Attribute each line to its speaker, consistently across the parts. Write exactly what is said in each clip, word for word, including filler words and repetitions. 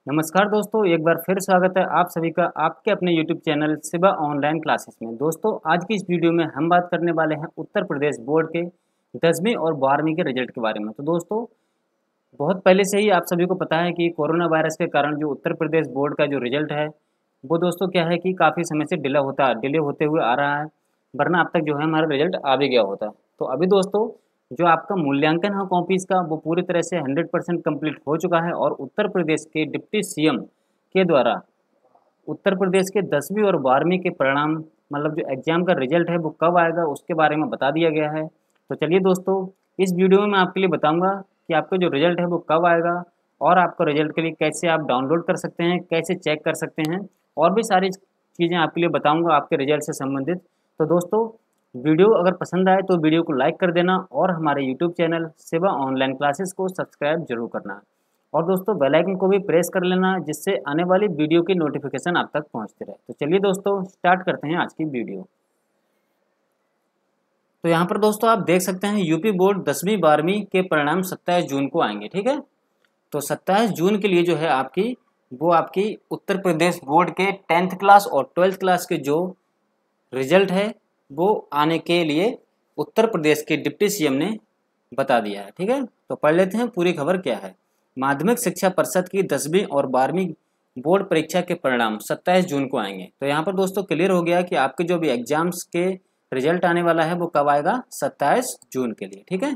Speaker 1: नमस्कार दोस्तों, एक बार फिर स्वागत है आप सभी का आपके अपने YouTube channel Shiva online classes में। दोस्तों, आज की इस वीडियो में हम बात करने वाले हैं उत्तर प्रदेश बोर्ड के दसवीं और बारहवीं के रिजल्ट के बारे में। तो दोस्तों, बहुत पहले से ही आप सभी को पता है कि कोरोना वायरस के कारण जो उत्तर प्रदेश बोर्ड का जो रिजल्ट है वो दोस्तों क्या है कि काफ़ी समय से डिले होता डिले होते हुए आ रहा है, वरना अब तक जो है हमारा रिजल्ट आ भी गया होता। तो अभी दोस्तों जो आपका मूल्यांकन है कॉपीज़ का वो पूरी तरह से हंड्रेड परसेंट कम्प्लीट हो चुका है और उत्तर प्रदेश के डिप्टी सीएम के द्वारा उत्तर प्रदेश के दसवीं और बारहवीं के परिणाम मतलब जो एग्ज़ाम का रिजल्ट है वो कब आएगा उसके बारे में बता दिया गया है। तो चलिए दोस्तों, इस वीडियो में मैं आपके लिए बताऊंगा कि आपका जो रिजल्ट है वो कब आएगा और आपका रिजल्ट के लिए कैसे आप डाउनलोड कर सकते हैं, कैसे चेक कर सकते हैं, और भी सारी चीज़ें आपके लिए बताऊंगा आपके रिजल्ट से संबंधित। तो दोस्तों, वीडियो अगर पसंद आए तो वीडियो को लाइक कर देना और हमारे YouTube channel Shiva online classes को सब्सक्राइब जरूर करना। और दोस्तों, बेल आइकन को भी प्रेस कर लेना जिससे आने वाली वीडियो की नोटिफिकेशन आप तक पहुंचती रहे। तो चलिए दोस्तों, स्टार्ट करते हैं आज की वीडियो। तो यहाँ पर दोस्तों आप देख सकते हैं यूपी बोर्ड दसवीं बारहवीं के परिणाम सत्ताईस जून को आएंगे। ठीक है, तो सत्ताईस जून के लिए जो है आपकी वो आपकी उत्तर प्रदेश बोर्ड के टेंथ क्लास और ट्वेल्थ क्लास के जो रिजल्ट है वो आने के लिए उत्तर प्रदेश के डिप्टी सीएम ने बता दिया है। ठीक है, तो पढ़ लेते हैं पूरी खबर क्या है। माध्यमिक शिक्षा परिषद की दसवीं और बारहवीं बोर्ड परीक्षा के परिणाम सत्ताईस जून को आएंगे। तो यहाँ पर दोस्तों क्लियर हो गया कि आपके जो भी एग्जाम्स के रिजल्ट आने वाला है वो कब आएगा, सत्ताईस जून के लिए। ठीक है,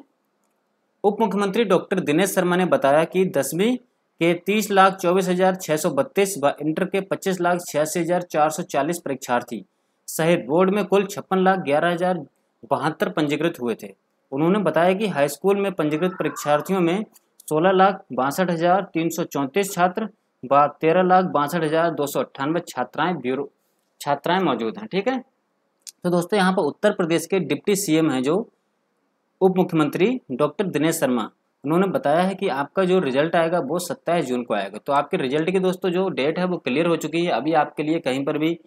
Speaker 1: उप मुख्यमंत्री डॉक्टर दिनेश शर्मा ने बताया कि दसवीं के तीस लाख चौबीस हजार छः सौ बत्तीस व इंटर के पच्चीस लाख छियासी हजार चार सौ चालीस परीक्षार्थी सहित बोर्ड में कुल छप्पन लाख ग्यारह हजार बहत्तर पंजीकृत हुए थे। उन्होंने बताया कि हाई स्कूल में पंजीकृत परीक्षार्थियों में सोलह लाख बासठ हजार तीन सौ चौंतीस छात्र व तेरह लाख बासठ हजार दो सौ अट्ठानवे छात्राएं ब्यूरो छात्राएं मौजूद हैं। ठीक है, तो दोस्तों यहाँ पर उत्तर प्रदेश के डिप्टी सीएम हैं जो उप मुख्यमंत्री डॉक्टर दिनेश शर्मा, उन्होंने बताया है कि आपका जो रिजल्ट आएगा वो सत्ताईस जून को आएगा। तो आपके रिजल्ट की दोस्तों जो डेट है वो क्लियर हो चुकी है। अभी आपके लिए कहीं पर भी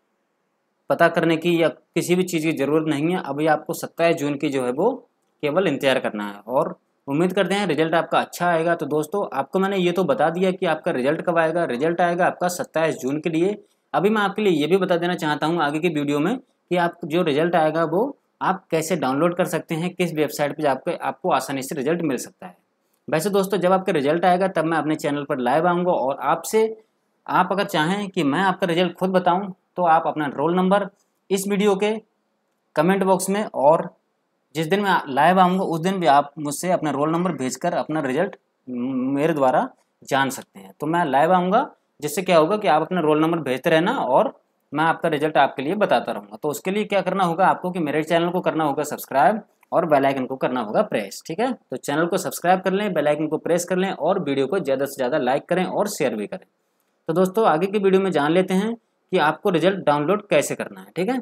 Speaker 1: पता करने की या किसी भी चीज़ की ज़रूरत नहीं है। अभी आपको सत्ताईस जून की जो है वो केवल इंतजार करना है और उम्मीद करते हैं रिजल्ट आपका अच्छा आएगा। तो दोस्तों, आपको मैंने ये तो बता दिया कि आपका रिजल्ट कब आएगा। रिजल्ट आएगा आपका सत्ताईस जून के लिए। अभी मैं आपके लिए ये भी बता देना चाहता हूँ आगे की वीडियो में कि आप जो रिजल्ट आएगा वो आप कैसे डाउनलोड कर सकते हैं, किस वेबसाइट पर आपको आपको आसानी से रिजल्ट मिल सकता है। वैसे दोस्तों, जब आपका रिजल्ट आएगा तब मैं अपने चैनल पर लाइव आऊँगा और आपसे आप अगर चाहें कि मैं आपका रिजल्ट खुद बताऊं तो आप अपना रोल नंबर इस वीडियो के कमेंट बॉक्स में, और जिस दिन मैं लाइव आऊँगा उस दिन भी आप मुझसे अपना रोल नंबर भेजकर अपना रिजल्ट मेरे द्वारा जान सकते हैं। तो मैं लाइव आऊँगा, जिससे क्या होगा कि आप अपना रोल नंबर भेजते रहना और मैं आपका रिजल्ट आपके लिए बताता रहूँगा। तो उसके लिए क्या करना होगा आपको कि मेरे चैनल को करना होगा सब्सक्राइब और बेल आइकन को करना होगा प्रेस। ठीक है, तो चैनल को सब्सक्राइब कर लें, बेल आइकन को प्रेस कर लें और वीडियो को ज़्यादा से ज़्यादा लाइक करें और शेयर भी करें। तो दोस्तों, आगे की वीडियो में जान लेते हैं कि आपको रिजल्ट डाउनलोड कैसे करना है। ठीक है,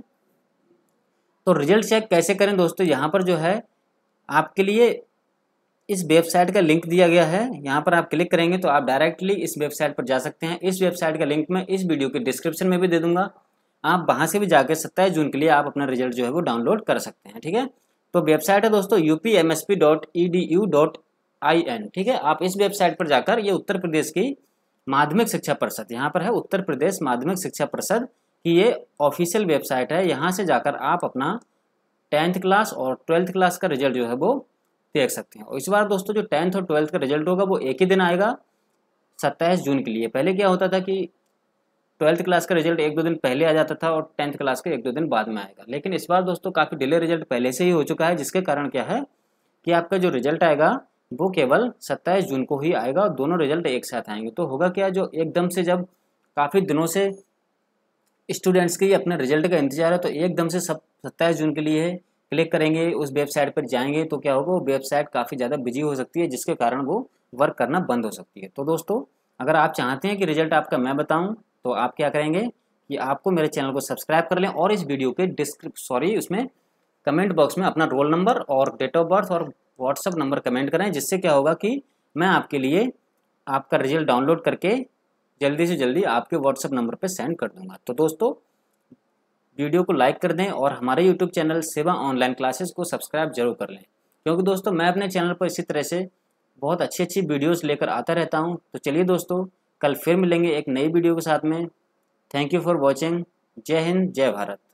Speaker 1: तो रिजल्ट चेक कैसे करें दोस्तों, यहाँ पर जो है आपके लिए इस वेबसाइट का लिंक दिया गया है। यहाँ पर आप क्लिक करेंगे तो आप डायरेक्टली इस वेबसाइट पर जा सकते हैं। इस वेबसाइट का लिंक मैं इस वीडियो के डिस्क्रिप्शन में भी दे दूंगा। आप वहाँ से भी जाकर सत्ताईस जून के लिए आप अपना रिजल्ट जो है वो डाउनलोड कर सकते हैं। ठीक है, तो वेबसाइट है दोस्तों U P M S P dot E D U dot I N. ठीक है, आप इस वेबसाइट पर जाकर ये उत्तर प्रदेश की माध्यमिक शिक्षा परिषद, यहाँ पर है उत्तर प्रदेश माध्यमिक शिक्षा परिषद की ये ऑफिशियल वेबसाइट है। यहाँ से जाकर आप अपना टेंथ क्लास और ट्वेल्थ क्लास का रिजल्ट जो है वो देख सकते हैं। और इस बार दोस्तों जो टेंथ और ट्वेल्थ का रिजल्ट होगा वो एक ही दिन आएगा, सत्ताईस जून के लिए। पहले क्या होता था कि ट्वेल्थ क्लास का रिजल्ट एक दो दिन पहले आ जाता था और टेंथ क्लास का एक दो दिन बाद में आएगा, लेकिन इस बार दोस्तों काफ़ी डिले रिजल्ट पहले से ही हो चुका है, जिसके कारण क्या है कि आपका जो रिजल्ट आएगा वो केवल सत्ताईस जून को ही आएगा और दोनों रिजल्ट एक साथ आएंगे। तो होगा क्या, जो एकदम से जब काफ़ी दिनों से स्टूडेंट्स के अपने रिजल्ट का इंतजार है तो एकदम से सब सत्ताईस जून के लिए क्लिक करेंगे, उस वेबसाइट पर जाएंगे तो क्या होगा, वो वेबसाइट काफ़ी ज़्यादा बिजी हो सकती है, जिसके कारण वो वर्क करना बंद हो सकती है। तो दोस्तों, अगर आप चाहते हैं कि रिजल्ट आपका मैं बताऊं तो आप क्या करेंगे कि आपको मेरे चैनल को सब्सक्राइब कर लें और इस वीडियो के डिस्क्रिप सॉरी उसमें कमेंट बॉक्स में अपना रोल नंबर और डेट ऑफ बर्थ और व्हाट्सअप नंबर कमेंट करें, जिससे क्या होगा कि मैं आपके लिए आपका रिजल्ट डाउनलोड करके जल्दी से जल्दी आपके व्हाट्सअप नंबर पर सेंड कर दूंगा। तो दोस्तों, वीडियो को लाइक कर दें और हमारे YouTube channel Shiva online classes को सब्सक्राइब जरूर कर लें, क्योंकि दोस्तों मैं अपने चैनल पर इसी तरह से बहुत अच्छी अच्छी वीडियोस लेकर आता रहता हूं। तो चलिए दोस्तों, कल फिर मिलेंगे एक नई वीडियो के साथ में। Thank you for watching. जय हिंद, जय भारत।